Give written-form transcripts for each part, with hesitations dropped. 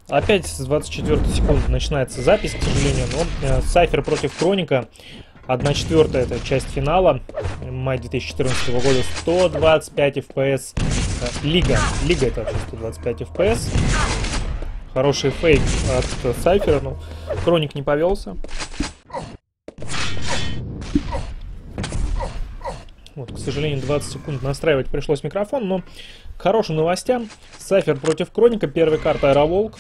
Опять с 24 секунды начинается запись, к сожалению, но Сайфер против Кроника. 1/4 это часть финала. Май 2014 года. 125 FPS. Лига это вообще 125 FPS. Хороший фейк от Сайфера, но Кроник не повелся. Вот, к сожалению, 20 секунд настраивать пришлось микрофон, но к хорошим новостям. Сайфер против Кроника. Первая карта Аэроволк.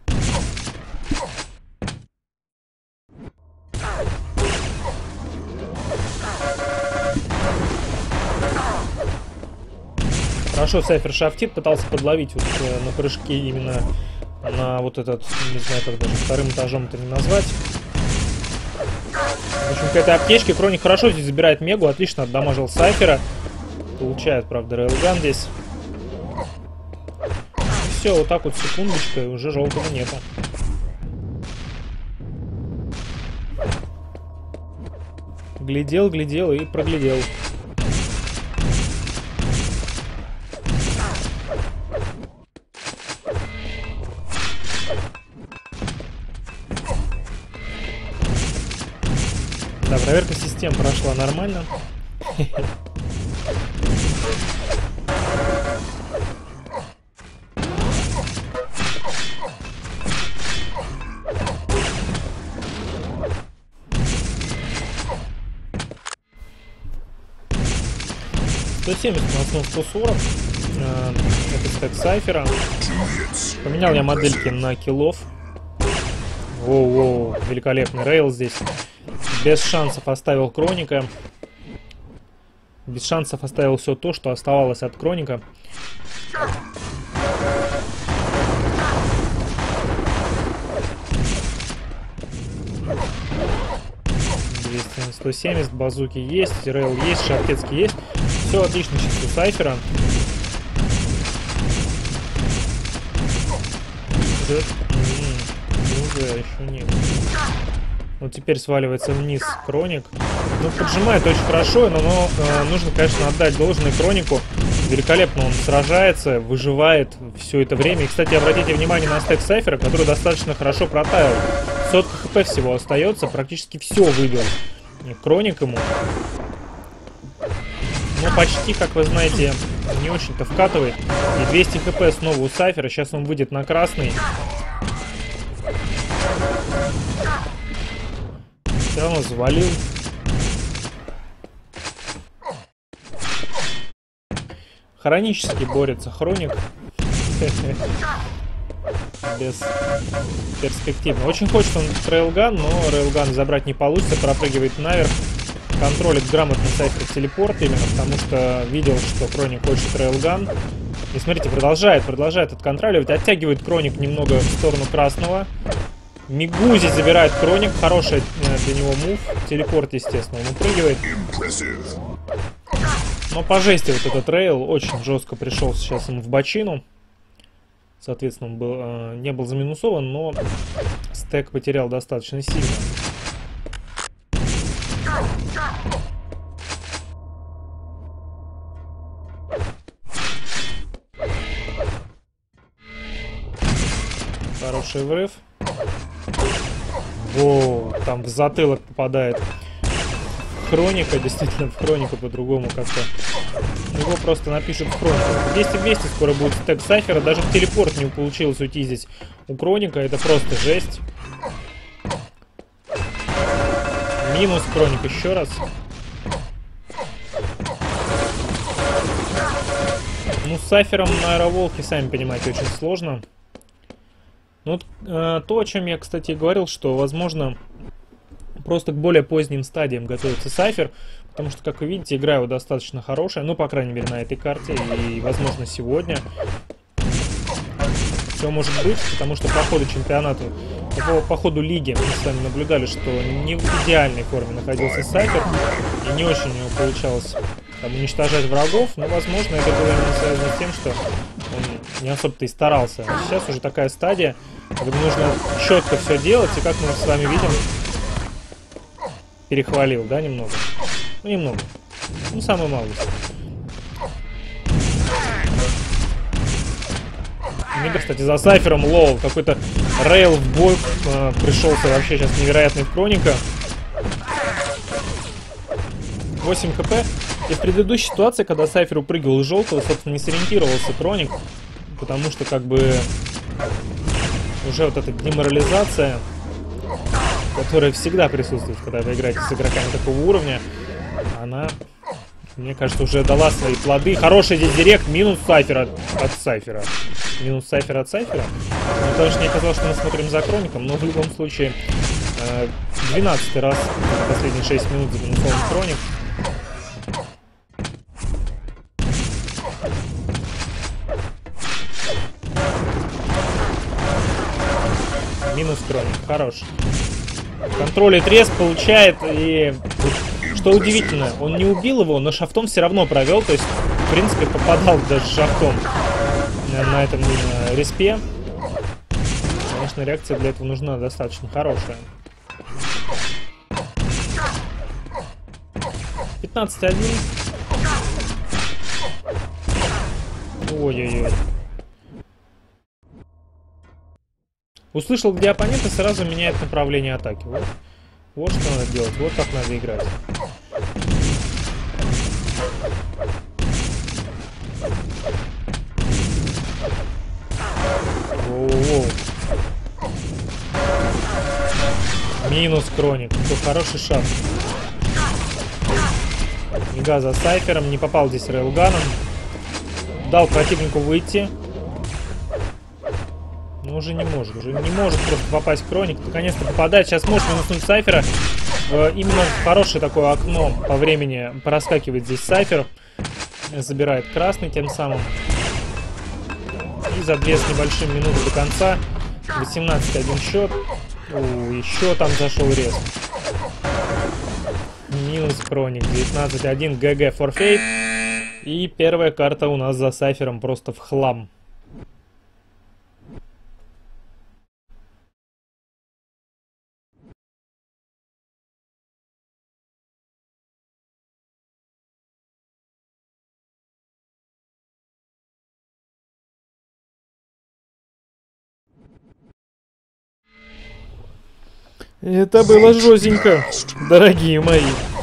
Хорошо Сайфер шафтит, пытался подловить вот, на прыжке именно на вот этот, не знаю, как даже вторым этажом это не назвать. В общем, к этой аптечке Кроник хорошо здесь забирает мегу, отлично отдамажил Сайфера. Получает, правда, рейлган здесь. Все, вот так вот секундочка, и уже желтого нету. Глядел и проглядел. Да, проверка систем прошла нормально. $170 на основу 140. Это стек Сайфера. Поменял я модельки на киллов. Воу, великолепный рейл здесь. Без шансов оставил Кроника. Без шансов оставил все то, что оставалось от Кроника. 170, базуки есть, рейл есть, шахтецкий есть. Все отлично сейчас у Сайфера. Уже еще нет. Вот теперь сваливается вниз Кроник. Ну, поджимает очень хорошо, но нужно, конечно, отдать должное Кронику. Великолепно он сражается, выживает все это время. И, кстати, обратите внимание на стек Сайфера, который достаточно хорошо протаял. Сотка хп всего остается, практически все выбил Кроник ему. Но почти, как вы знаете, не очень-то вкатывает. И 200 хп снова у Сайфера. Сейчас он выйдет на красный. Все равно завалил. Хронически борется Хроник. Без перспективно. Очень хочет он рейлган, но рейлган забрать не получится. Пропрыгивает наверх. Контролит грамотно Сайфер телепорт именно, потому что видел, что Кроник хочет рейлган. И смотрите, продолжает отконтроливать. Оттягивает Кроник немного в сторону красного. Мигу здесь забирает Кроник. Хороший для него мув. Телепорт, естественно, он упрыгивает. Но по жести вот этот рейл очень жестко пришел сейчас ему в бочину. Соответственно, он не был заминусован, но стек потерял достаточно сильно. Хороший врыв. Во, там в затылок попадает Хроника, действительно в Хроника, по-другому как-то. Его просто напишут в Хронику. 200-200 скоро будет стек Сайфера. Даже в телепорт не получилось уйти здесь у Кроника. Это просто жесть. Минус Кроник еще раз. Ну, с Сайфером на Аэроволке, сами понимаете, очень сложно. Ну, то, о чем я, кстати, говорил, что, возможно, просто к более поздним стадиям готовится Сайфер, потому что, как вы видите, игра его достаточно хорошая, ну, по крайней мере, на этой карте, и, возможно, сегодня. Все может быть, потому что по ходу чемпионата, по ходу лиги мы с вами наблюдали, что не в идеальной форме находился Сайфер, и не очень у него получалось там уничтожать врагов, но, возможно, это было именно связано с тем, что он не особо-то и старался. А сейчас уже такая стадия, когда нужно четко все делать, и как мы с вами видим, перехвалил, да, немного? Ну, немного. Ну, самую малость. Мига, кстати, за Сайфером лоу. Какой-то рейл в бой пришелся вообще сейчас невероятный в Кроника. 8 хп. И в предыдущей ситуации, когда Сайфер упрыгивал из желтого, собственно, не сориентировался Кроник. Потому что, как бы, уже вот эта деморализация, которая всегда присутствует, когда вы играете с игроками такого уровня, она, мне кажется, уже дала свои плоды. Хороший здесь директ, минус Сайфера от Сайфера. Минус Сайфера от Сайфера. Потому что мне казалось, что мы смотрим за Кроником, но в любом случае 12-й раз за последние 6 минут заминусован Кроник. Минус Кроник, хорош. Контролит рез, получает, и что удивительно, он не убил его, но шафтом все равно провел, то есть, в принципе, попадал даже шафтом на этом респе. Конечно, реакция для этого нужна достаточно хорошая. 15-1. Ой-ой-ой. Услышал, где оппонент, и сразу меняет направление атаки. Вот что надо делать, вот как надо играть. Воу-воу. Минус Кроник. Тут хороший шаг. Мига за Сайфером, не попал здесь рейлганом. Дал противнику выйти. Но уже не может просто попасть Кроник. Наконец-то попадает. Сейчас может минуснуть Сайфера. Именно хорошее такое окно по времени проскакивает здесь Сайфер. Забирает красный тем самым. И за 2 с небольшим минуты до конца. 18-1 счет. Еще там зашел рез. Минус Кроник. 19-1. ГГ форфейт. И первая карта у нас за Сайфером просто в хлам. Это было жестенько, дорогие мои.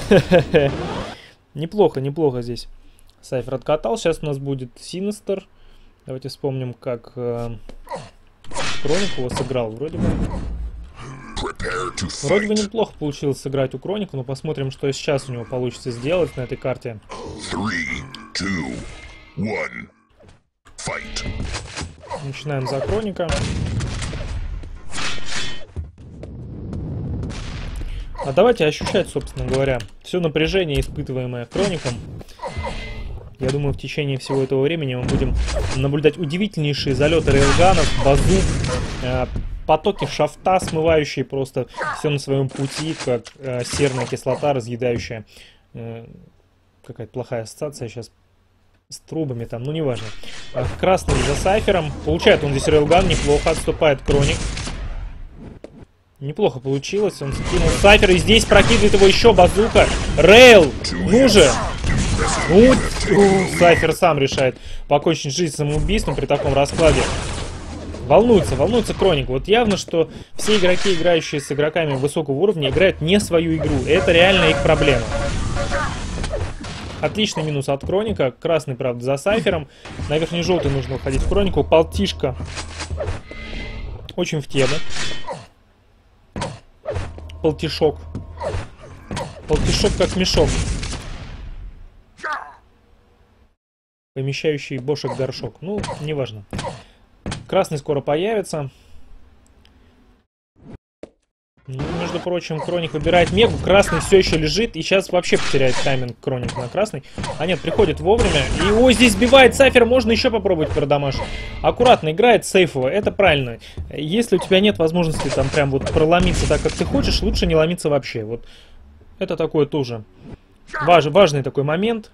Неплохо здесь Сайфер откатал. Сейчас у нас будет Синистер. Давайте вспомним, как Кроник его сыграл. Вроде бы неплохо получилось сыграть у Кроника, но посмотрим, что сейчас у него получится сделать на этой карте. 3, 2, 1. Fight. Начинаем за Кроника. А давайте ощущать, собственно говоря, все напряжение, испытываемое Кроником. Я думаю, в течение всего этого времени мы будем наблюдать удивительнейшие залеты рейлганов, базук, потоки шафта, смывающие просто все на своем пути, как серная кислота, разъедающая. Какая-то плохая ассоциация сейчас с трубами там, ну неважно. Красный за Сайфером. Получает он здесь рейлган, неплохо, отступает Кроник. Неплохо получилось, он скинул Сайфер, и здесь прокидывает его еще базука. Рейл, ну же! Сайфер сам решает покончить жизнь самоубийством при таком раскладе. Волнуется Кроник. Вот явно, что все игроки, играющие с игроками высокого уровня, играют не свою игру. Это реально их проблема. Отличный минус от Кроника. Красный, правда, за Сайфером. На верхний желтый нужно уходить в Кронику. Полтишка очень в тему. Полтишок. Полтишок как мешок. Помещающий бошек горшок. Ну, неважно. Красный скоро появится. Ну, между прочим, Кроник выбирает Мегу. Красный все еще лежит. И сейчас вообще потеряет тайминг Кроник на красный. А нет, приходит вовремя. И ой, здесь сбивает Сайфер. Можно еще попробовать продамаж. Аккуратно играет сейфово. Это правильно. Если у тебя нет возможности там прям вот проломиться так, как ты хочешь, лучше не ломиться вообще. Вот это такое тоже важный такой момент.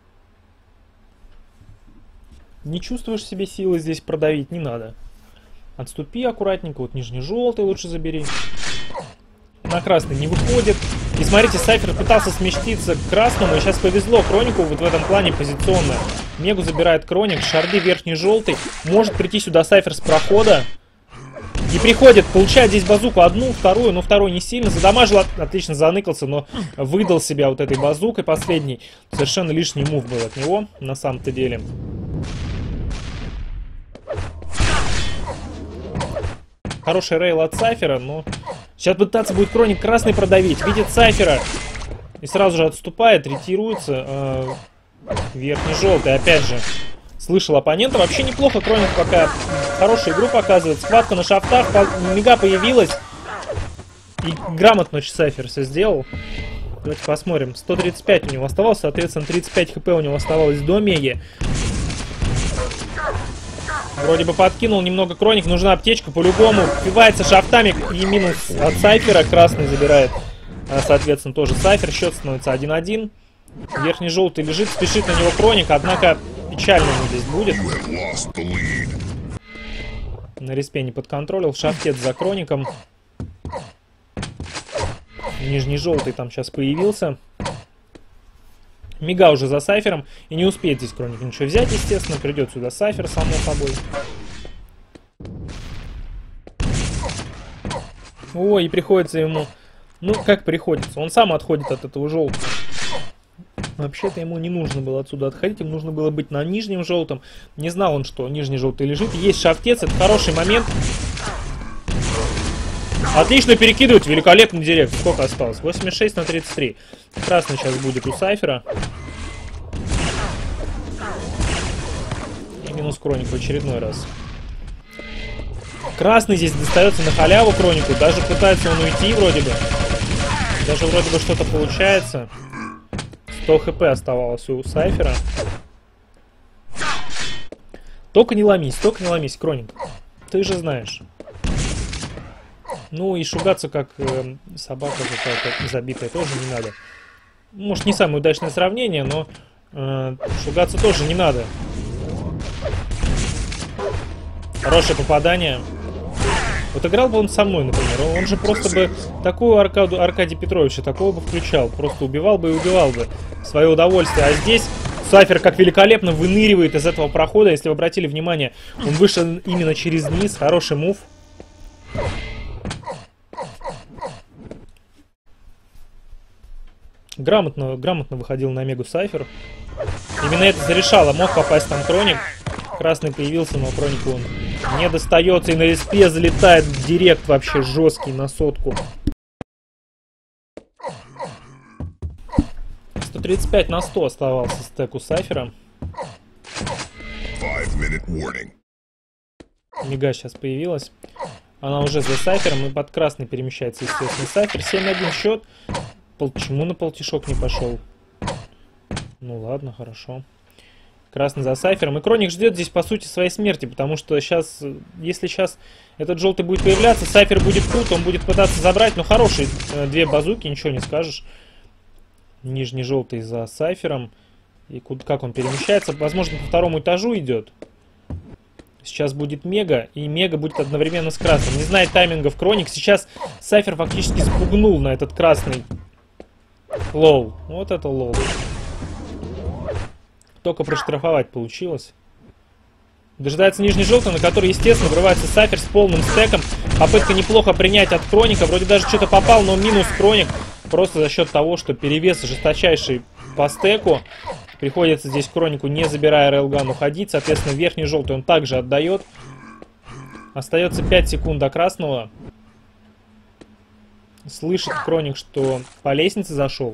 Не чувствуешь в себе силы здесь продавить, не надо. Отступи аккуратненько. Вот нижний-желтый лучше забери. На красный не выходит. И смотрите, Сайфер пытался сместиться к красному. И сейчас повезло Кронику вот в этом плане позиционно. Мегу забирает Кроник, шарды верхний желтый. Может прийти сюда Сайфер с прохода. И приходит, получает здесь базуку одну, вторую, но второй не сильно. Задамажил, отлично заныкался, но выдал себя вот этой базукой последней. Совершенно лишний мув был от него, на самом-то деле. Хороший рейл от Сайфера, но... Сейчас пытаться будет Кроник красный продавить. Видит Сайфера. И сразу же отступает, ретируется. Верхний желтый, опять же. Слышал оппонента. Вообще неплохо Кроник пока хорошую игру показывает. Схватка на шафтах. Мега появилась. И грамотно Сайфер все сделал. Давайте посмотрим. 135 у него оставалось. Соответственно, 35 хп у него оставалось до Меги. Вроде бы подкинул немного Кроник. Нужна аптечка по-любому. Впивается шафтами. И минус от Сайфера. Красный забирает. Соответственно, тоже Сайфер. Счет становится 1-1. Верхний желтый лежит. Спешит на него Кроник. Однако... Печально ему здесь будет. На респе не подконтролил. Шафтет за Кроником. Нижний желтый там сейчас появился. Мега уже за Сайфером. И не успеет здесь Кроник ничего взять, естественно. Придет сюда Сайфер, само собой. Ой, и приходится ему... Ну, как приходится? Он сам отходит от этого желтого. Вообще-то ему не нужно было отсюда отходить, ему нужно было быть на нижнем желтом. Не знал он, что нижний желтый лежит. Есть шафтец, это хороший момент. Отлично перекидывает, великолепный директ. Сколько осталось? 86 на 33. Красный сейчас будет у Сайфера. И минус Кроник в очередной раз. Красный здесь достается на халяву Кронику. Даже пытается он уйти вроде бы. Даже вроде бы что-то получается. 100 хп оставалось у Сайфера. Только не ломись, Кроник. Ты же знаешь. Ну и шугаться как собака какая-то забитая тоже не надо. Может, не самое удачное сравнение, но шугаться тоже не надо. Хорошее попадание. Вот играл бы он со мной, например, он же просто бы такую Аркадия Петровича, такого бы включал. Просто убивал бы и убивал бы. Свое удовольствие. А здесь Сайфер как великолепно выныривает из этого прохода. Если вы обратили внимание, он вышел именно через низ. Хороший мув. Грамотно выходил на Мегу Сайфер. Именно это зарешало. Мог попасть там Кроник. Красный появился, но Кронику он не достается. И на респе залетает директ вообще жесткий на сотку. 135 на 100 оставался стек у Сайфера. Мега сейчас появилась. Она уже за Сайфером и под красный перемещается, естественно. Сайфер 7-1 счет. Почему на полтишок не пошел? Ну ладно, хорошо. Красный за Сайфером. И Кроник ждет здесь, по сути, своей смерти. Потому что сейчас, если сейчас этот желтый будет появляться, Сайфер будет тут, он будет пытаться забрать. Но хорошие две базуки, ничего не скажешь. Нижний желтый за Сайфером. И как он перемещается? Возможно, по второму этажу идет. Сейчас будет Мега, и Мега будет одновременно с красным. Не знает таймингов Кроник. Сейчас Сайфер фактически спугнул на этот красный. Лол. Вот это лол. Только проштрафовать получилось. Дожидается нижний желтый, на который, естественно, врывается Сайфер с полным стеком. Попытка неплохо принять от Кроника. Вроде даже что-то попал, но минус Кроник. Просто за счет того, что перевес жесточайший по стеку. Приходится здесь Кронику, не забирая рейлган, уходить. Соответственно, верхний желтый он также отдает. Остается 5 секунд до красного. Слышит Кроник, что по лестнице зашел.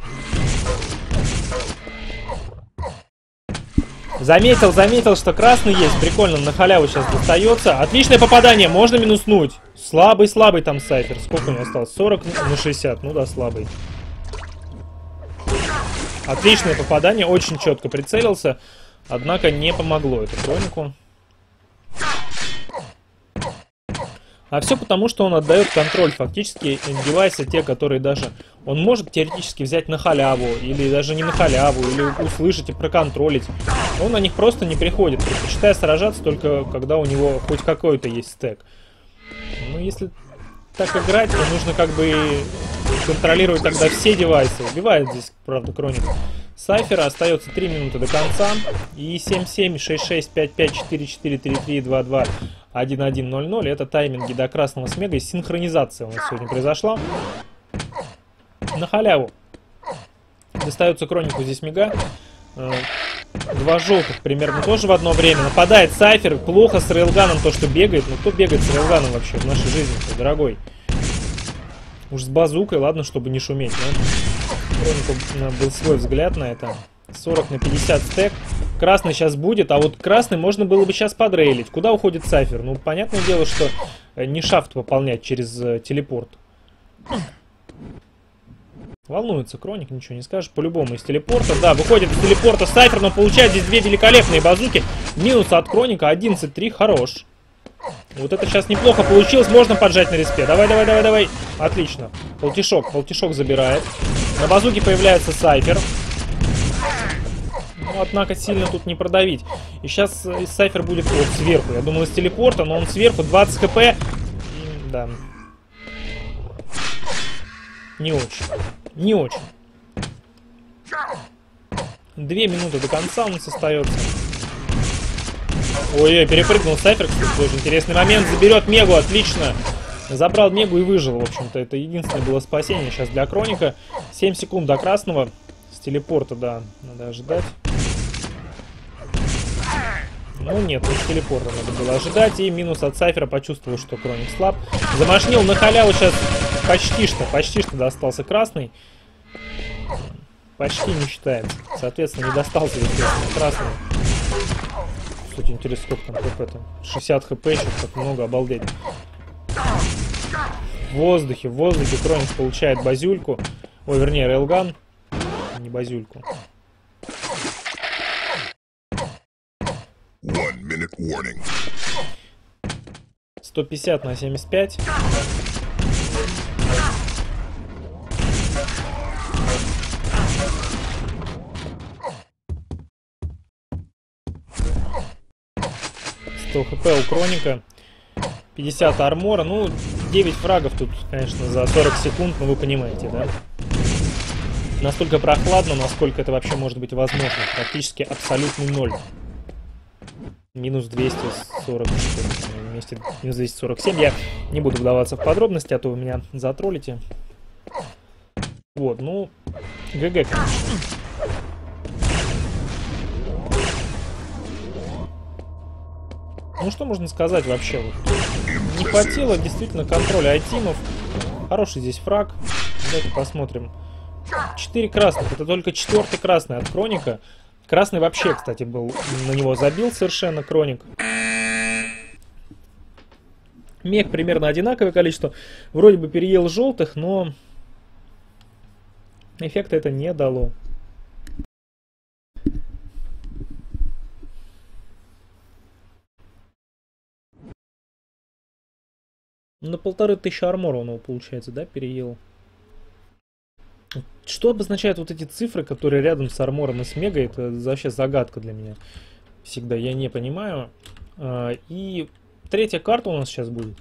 Заметил, что красный есть. Прикольно, на халяву сейчас достается. Отличное попадание, можно минуснуть. Слабый там Сайфер. Сколько у него осталось? 40 на 60. Ну да, слабый. Отличное попадание, очень четко прицелился. Однако не помогло это Кронику. А все потому, что он отдает контроль. Фактически девайсы, те, которые даже он может теоретически взять на халяву, или даже не на халяву, или услышать и проконтролить. Он на них просто не приходит, предпочитая сражаться только когда у него хоть какой-то есть стек. Ну, если так играть, то нужно как бы контролирует тогда все девайсы. Убивает здесь, правда, Кроник Сайфера. Остается 3 минуты до конца. И 7-7, 6-6, 5-5, 4-4, 3-3, 2-2, 1-1, 0-0. Это тайминги до красного с мегой. Синхронизация у нас сегодня произошла. На халяву. Достается Кронику здесь мега. Два желтых примерно тоже в одно время. Нападает Сайфер. Плохо с рейлганом то, что бегает. Но кто бегает с рейлганом вообще в нашей жизни, дорогой? Уж с базукой, ладно, чтобы не шуметь. Но Кронику был свой взгляд на это. 40 на 50 стек. Красный сейчас будет, а вот красный можно было бы сейчас подрейлить. Куда уходит Сайфер? Ну, понятное дело, что не шафт пополнять через телепорт. Волнуется Кроник, ничего не скажешь. По-любому из телепорта. Да, выходит из телепорта Сайфер, но получает здесь две великолепные базуки. Минус от Кроника 11-3. Хорош. Вот это сейчас неплохо получилось. Можно поджать на респе. Давай, давай, давай, давай. Отлично. Полтишок. Полтишок забирает. На базуке появляется Сайфер. Ну, однако сильно тут не продавить. И сейчас Сайфер будет вот сверху. Я думал из телепорта, но он сверху. 20 хп. Да. Не очень. Не очень. 2 минуты до конца у нас остается. Ой-ой, перепрыгнул Сайфер, кстати, тоже интересный момент. Заберет Мегу, отлично. Забрал Мегу и выжил, в общем-то. Это единственное было спасение сейчас для Кроника. 7 секунд до красного. С телепорта, да, надо ожидать. Ну нет, не с телепорта надо было ожидать. И минус от Сайфера, почувствовал, что Кроник слаб. Замашнил на халяву сейчас почти что достался красный. Почти не считается. Соответственно, не достался, естественно, красный. Кстати, интересно, сколько там хп-то? 60 хп еще, так много, обалдеть. В воздухе Кроник получает базюльку. Ой, вернее, рейлган. Не базюльку. 150 на 75. ХП у Кроника, 50 армора, ну 9 фрагов тут, конечно, за 40 секунд, но вы понимаете, да? Настолько прохладно, насколько это вообще может быть возможно, практически абсолютный ноль. Минус 240, вместе минус 247, я не буду вдаваться в подробности, а то вы меня затроллите. Вот, ну, ГГ, конечно. Ну что можно сказать вообще? Вот. Не хватило действительно контроля айтимов. Хороший здесь фраг. Давайте посмотрим. 4 красных. Это только 4-й красный от Кроника. Красный вообще, кстати, был. На него забил совершенно Кроник. Мех примерно одинаковое количество. Вроде бы переел желтых, но эффекта это не дало. На 1500 армора у него получается, да, переел. Что обозначают вот эти цифры, которые рядом с армором и с мегой? Это вообще загадка для меня. Всегда я не понимаю. И третья карта у нас сейчас будет.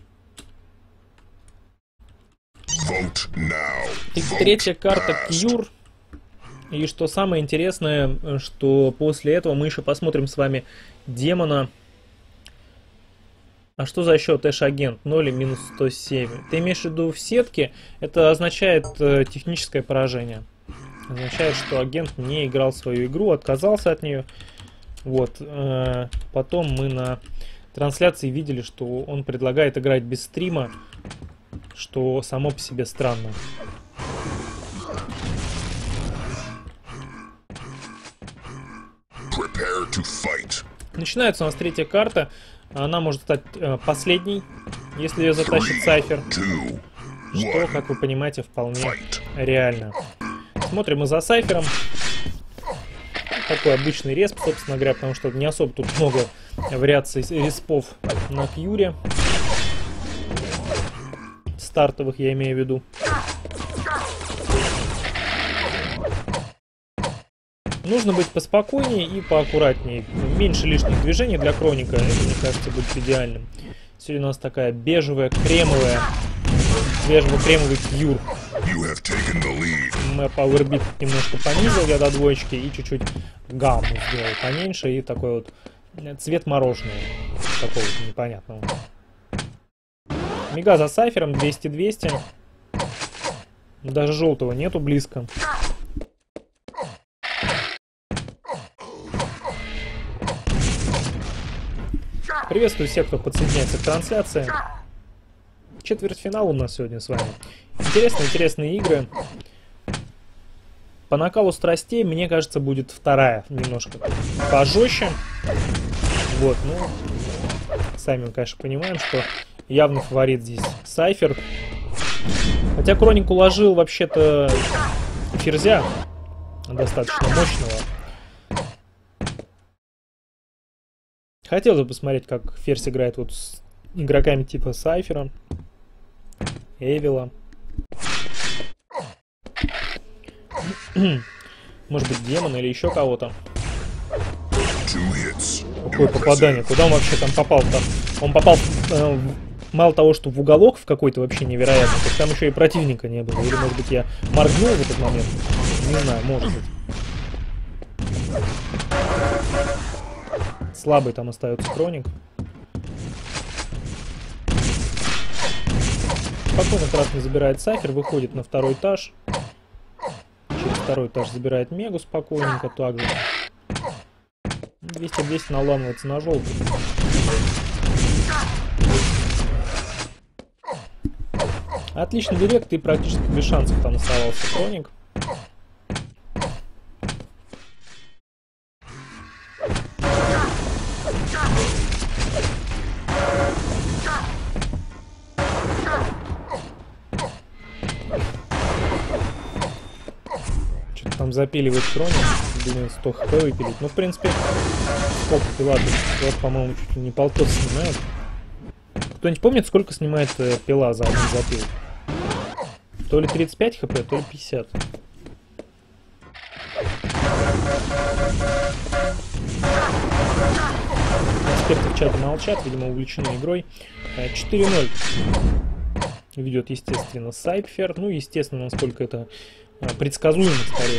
И третья карта Кьюр. И что самое интересное, что после этого мы еще посмотрим с вами демона. А что за счет Эш-агент? 0 и минус 107. Ты имеешь в виду в сетке? Это означает техническое поражение. Означает, что агент не играл свою игру, отказался от нее. Вот. Потом мы на трансляции видели, что он предлагает играть без стрима, что само по себе странно. Начинается у нас третья карта. Она может стать последней, если ее затащит Сайфер. Что, как вы понимаете, вполне реально. Смотрим мы за Сайфером. Такой обычный респ, собственно говоря, потому что не особо тут много вариаций респов на Кьюре. Стартовых я имею в виду. Нужно быть поспокойнее и поаккуратнее. Меньше лишних движений для Кроника. Это, мне кажется, будет идеальным. Сегодня у нас такая бежевая, кремовая. Бежево-кремовый Кьюр. You have taken the lead. Powerbit немножко понизил я до двоечки и чуть-чуть гамму сделал поменьше. И такой вот цвет мороженого. Какого-то непонятного. Мига за Сайфером 200-200. Даже желтого нету близко. Приветствую всех, кто подсоединяется к трансляции. Четвертьфинал у нас сегодня с вами. Интересные игры. По накалу страстей, мне кажется, будет вторая немножко пожестче. Вот, ну, сами мы, конечно, понимаем, что явный фаворит здесь Сайфер. Хотя Кроник уложил вообще-то ферзя достаточно мощного. Хотел бы посмотреть, как ферзь играет вот с игроками типа Сайфера, Эвила. Может быть, демона или еще кого-то. Какое попадание? Куда он вообще там попал-то? Он попал, мало того, что в уголок в какой-то вообще невероятно, так там еще и противника не было. Или, может быть, я моргнул в этот момент? Не знаю, может быть. Слабый там остается Кроник. Спокойно красный забирает Сайфер, выходит на второй этаж. Через второй этаж забирает Мегу спокойненько также. 200-200 наламывается на желтый. Отличный директ и практически без шансов там оставался Кроник. Что-то там запиливает Кроник. Думаю, 100 хп выпилить. Ну, в принципе, сколько пила? Вот, по-моему, чуть ли не полтос снимает. Кто-нибудь помнит, сколько снимает пила за один запил? То ли 35 хп, то ли 50. Эксперты в чате молчат, видимо, увлечены игрой. 4-0 ведет, естественно, Сайфер. Ну, естественно, насколько это предсказуемо, скорее.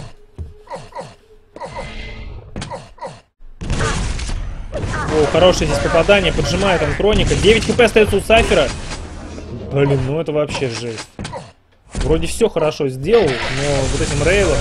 О, хорошее здесь попадание, поджимает он Кроника. 9 хп остается у Сайфера. Блин, ну это вообще жесть. Вроде все хорошо сделал, но вот этим рейлом...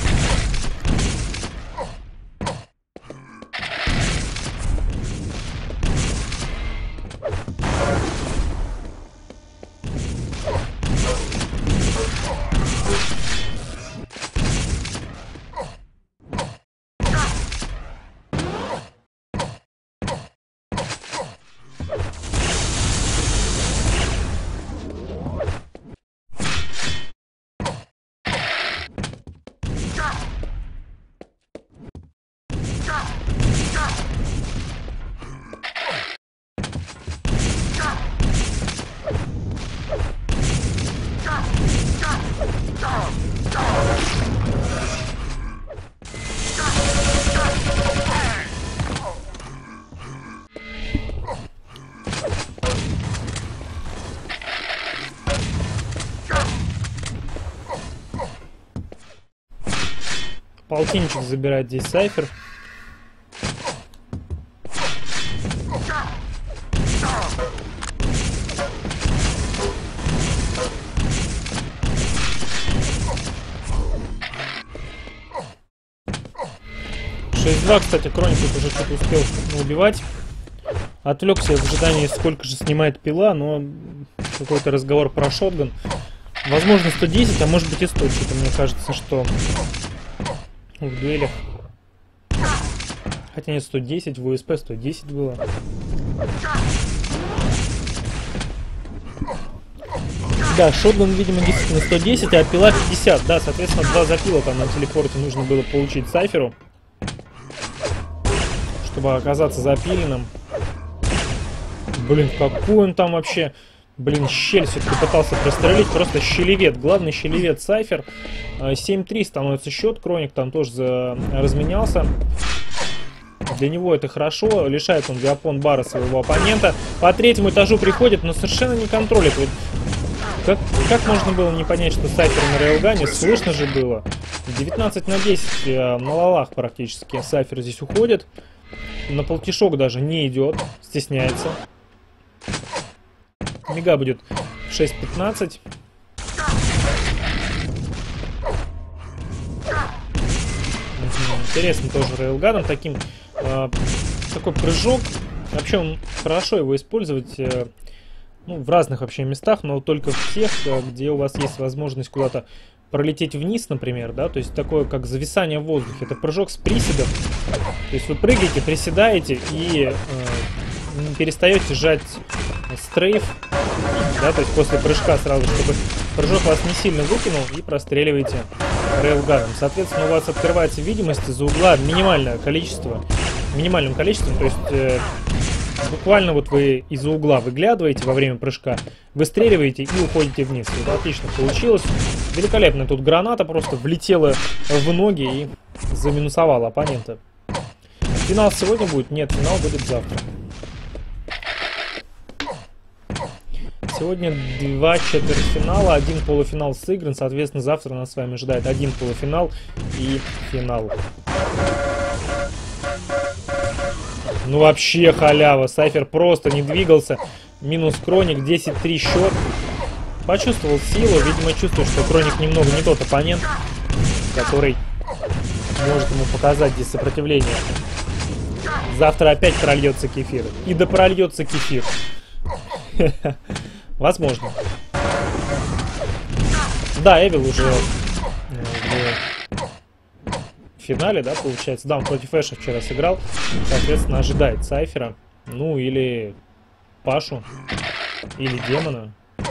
Полтинничек забирает здесь Сайфер. Кстати, Кроник тут уже что-то успел убивать. Отвлекся в ожидании, сколько же снимает пила, но какой-то разговор про шотган. Возможно, 110, а может быть и 100. Что-то мне кажется, что в дуэлях... Хотя нет, 110, в УСП 110 было. Да, шотган, видимо, действительно 110, а пила 50. Да, соответственно, 2 запила там на телепорте нужно было получить Сайферу, чтобы оказаться запиленным. Блин, какой он там вообще... Блин, щель все-таки пытался прострелить. Просто щелевед. Главный щелевед Сайфер. 7-3 становится счет. Кроник там тоже разменялся. Для него это хорошо. Лишает он Виапон бара своего оппонента. По третьему этажу приходит, но совершенно не контролит. Вот Как можно было не понять, что Сайфер на рейлгане? Слышно же было. 19/10 на лалах практически. Сайфер здесь уходит. На полтишок даже не идет. Стесняется. Мега будет в 6:15. Интересно тоже рейлганом таким. Такой прыжок. Вообще он хорошо его использовать ну, в разных вообще местах, но только в тех, где у вас есть возможность куда-то пролететь вниз, например, да, то есть такое как зависание в воздухе. Это прыжок с приседом. То есть вы прыгаете, приседаете и перестаете сжать стрейф, да, то есть после прыжка сразу, чтобы прыжок вас не сильно выкинул, и простреливаете рейлганом. Соответственно, у вас открывается видимость из-за угла минимальным количеством, то есть буквально вот вы из-за угла выглядываете во время прыжка, выстреливаете и уходите вниз. Это отлично получилось. Великолепно. Тут граната просто влетела в ноги и заминусовала оппонента. Финал сегодня будет? Нет, финал будет завтра. Сегодня 2 четвертьфинала, 1 полуфинал сыгран. Соответственно, завтра нас с вами ожидает 1 полуфинал и финал. Ну вообще халява. Сайфер просто не двигался. Минус Кроник, 10-3 счет. Почувствовал силу. Видимо, чувствует, что Кроник немного не тот оппонент, который может ему показать здесь сопротивление. Завтра опять прольется кефир. И да прольется кефир. Возможно. Да, Эвил уже в финале, да, получается. Да, он против Эша вчера сыграл. Соответственно, ожидает Сайфера. Ну, или Пашу. Или Демона.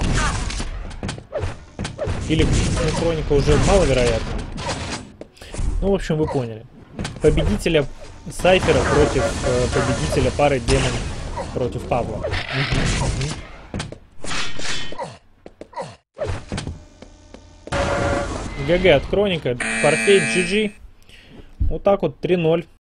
Или Хроника уже маловероятно. Ну, в общем, вы поняли. Победителя Сайфера против победителя пары Демон против Павла. ГГ от Хроника. Форфейт GG. Вот так вот 3-0.